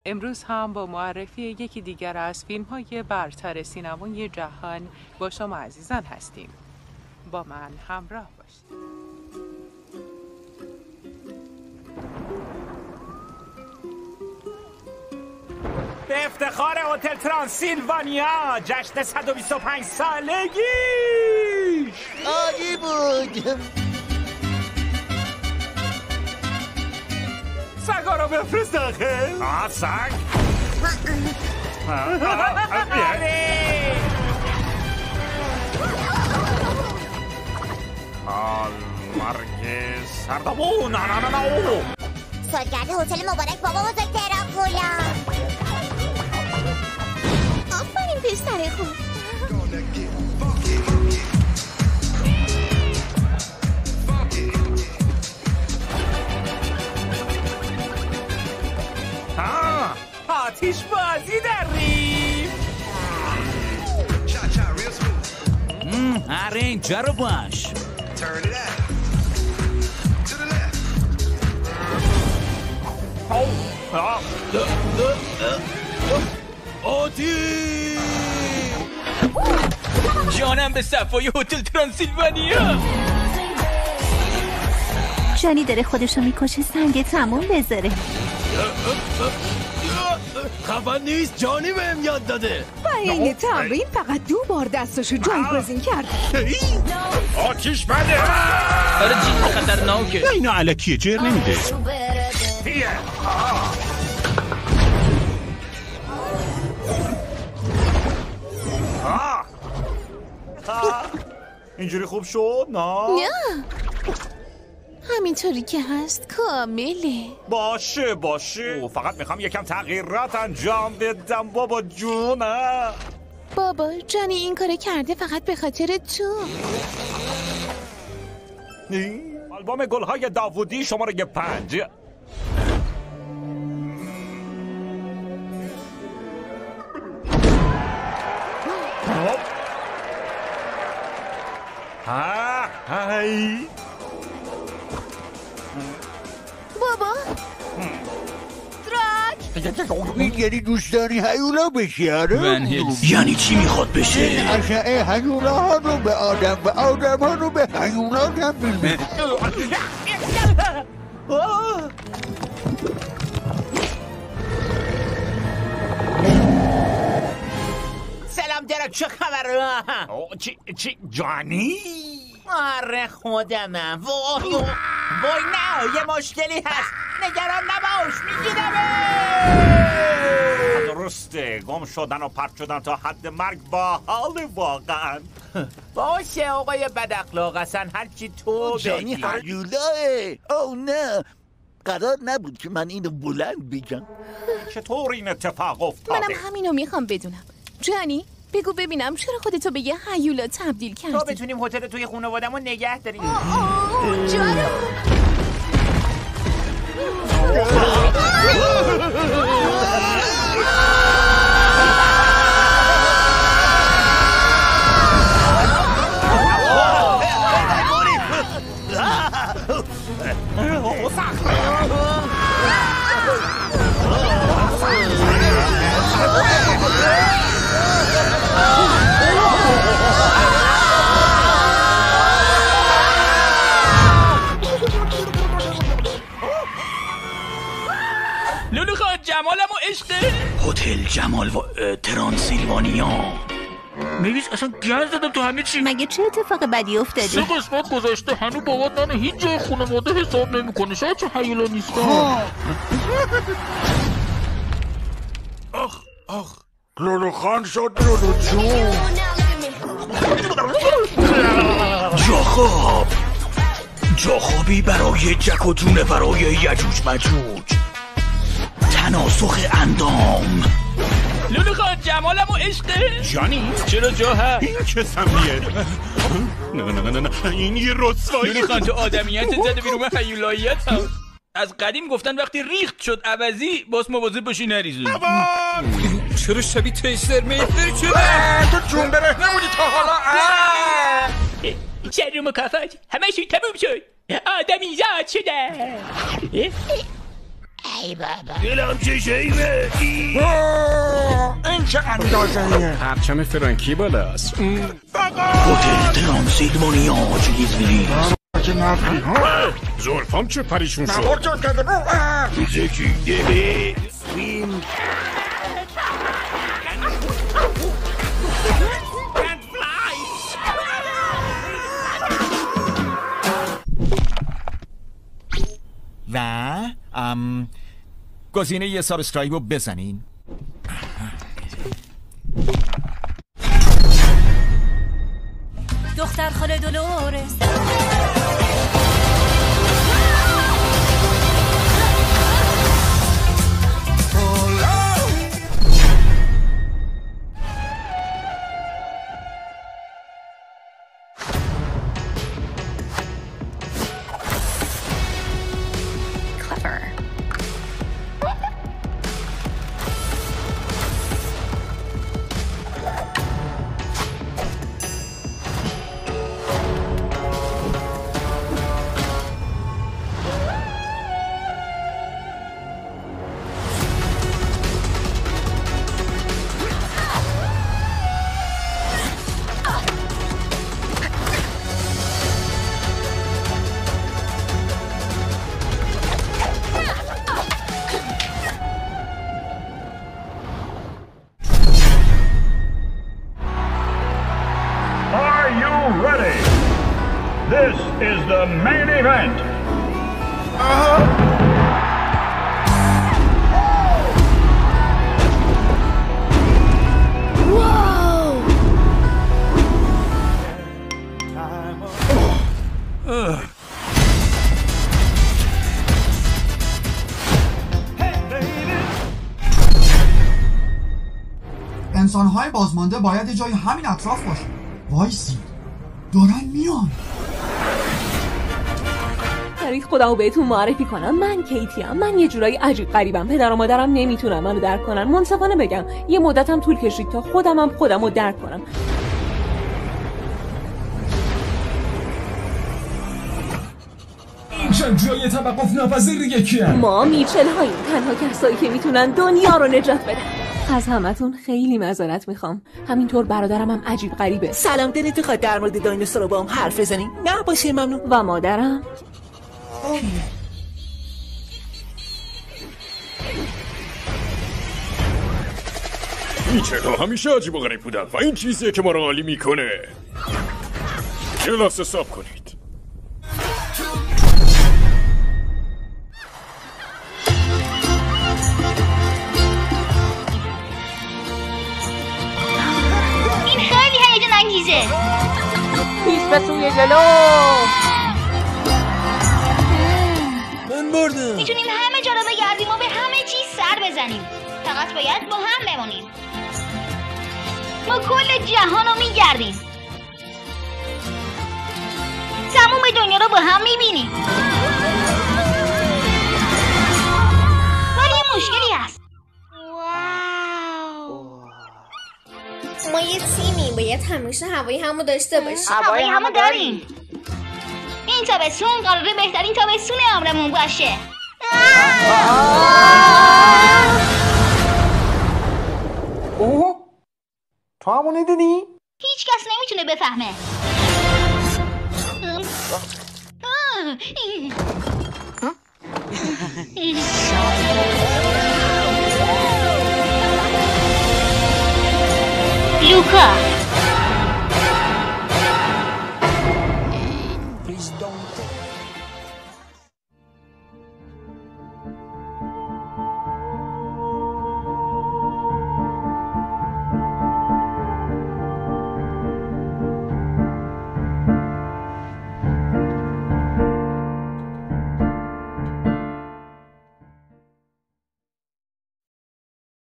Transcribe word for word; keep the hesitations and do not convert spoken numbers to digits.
امروز هم با معرفی یکی دیگر از فیلم‌های برتر سینمای جهان با شما عزیزان هستیم. با من همراه باشید. به افتخار هتل ترانسیلوانیا جشن صد و بیست و پنج سالگیش عالی بود. سگا رو بفرست داخل. آه سگ حال مرگ سردمون. نه نه نه نه سالگرد هتل مبارک بابا بزرگترم غلام. آفرین پسر خوب. ها آتیش بازی داریم. آره اینجا رو باش. آتی جانم به صفای هتل ترانسیلوانیا. جانی داره خودشو میکشه سنگ تموم بذاره. خبر نیست جانی بهم یاد داده. برای این تمرین فقط دو بار دستشو جایگزین کرد. آتیش بده. آره جیمز خطرناکه. نه اینا علکیه جر نمیده. اینجوری خوب شد؟ نه نه همینطوری که هست کامله. باشه باشه فقط میخوام یکم تغییرات انجام بدم بابا جون. بابا جانی این کار کرده فقط به خاطر تو. آلبوم گلهای داوودی شماره پنج. ها های بابا این یعنی دوست داری هیولا بشی؟ آره یعنی چی میخواد بشه؟ اشعه هیولا ها رو به آدم و آدم ها رو به هیولا تبدیل می‌کنه. سلام دریک، چه خبره؟ چی چی جانی؟ آره خودمم. وای وای نه یه مشکلی هست. نگران نباش میگیرمه. درسته گم شدن و پرت شدن تا حد مرگ با حال واقعا. باشه آقای بد اخلاق اصلا هرچی تو جانی بگی. هیولاه. او نه قرار نبود که من اینو بلند بگم. چطور این اتفاق افتاده؟ منم همینو میخوام بدونم. جانی بگو ببینم چرا خودتو به یه هیولا تبدیل کردی؟ تا بتونیم هتل توی خانواده‌مون نگه داریم. جانو لولو خان جمالم و عشقه. هتل جمال و ترانسیلوانیا. میگیش اصلا گند زدم تو همه چی. مگه چه اتفاق بدی افتاده؟ سه قسمت گذاشته هنو بابات منو هیچ جای خانواده حساب نمیکنه. شاید چه هیولا نیستم. آخ آخ لولو خان شد لولو جون. جاخواب جاخوابی برای جک و جونه برای یجوج مجوج. تناسخ اندام. لولو خان جمالم و عشقه. جانی چرا جا هست؟ این چه سمیه؟ نه نه نه نه این یه رسوایی. لولو خان تو آدمیت زده بیرون من هیولاییت هم. از قدیم گفتن وقتی ریخت شد عوضی باز مواظب باشی نریزونی. چرا شبیه تیستر میتر شده؟ تو جون بره نمونی تا حالا. شر و مکافات همه شون تموم شد. آدمی زاد شده. ای بابا دلم چه شیبه این چه اندازه‌ایه؟ پرچم فرانکی بالاست. هتل ترانسیلوانیا جدید چه نفری ها؟ زلفام چه پریشون شد؟ نبار جان کرده زکی دیوید فیلم و ام گزینه یه سابسکرایب رو بزنین. دختر خاله دولورس This is the main event. انسان‌های بازمانده باید جای همین اطراف باشن. وایسی دارن میان. دارید خودمو بهتون معرفی کنم. من کیتیم. من یه جورایی عجیب غریبم. پدر و مادرم نمیتونن منو درک کنن. منصفانه بگم یه مدتم طول کشید تا خودمم خودمو درک کنم. این چند جای توقف ناپذیر یکی هم. ما میچل هاییم، تنها کسایی که میتونن دنیا رو نجات بدن. از همتون خیلی معذرت میخوام. همینطور برادرم هم عجیب غریبه. سلام، دلت بخواد در مورد دایناسور رو با هم حرف بزنیم؟ نه باشه ممنون. و مادرم میچل ها همیشه عجیب و غریب بودن و این چیزیه که ما رو عالی میکنه. یه لحظه صبر کنید. پیش به سوی جلو. من بردم. میتونیم همه جا رو بگردیم و به همه چیز سر بزنیم. فقط باید با هم بمونیم. ما کل جهان رو میگردیم. تموم دنیا رو با هم میبینیم. ولی یه مشکلی هست. ما یه تیمیم، باید همیشه هوای همو داشته باشیم. هوای همو داریم. این تابستون قراره بهترین تابستون عمرمون باشه. اوه تو همو ندیدی؟ هیچ کس نمیتونه بفهمه. لوکا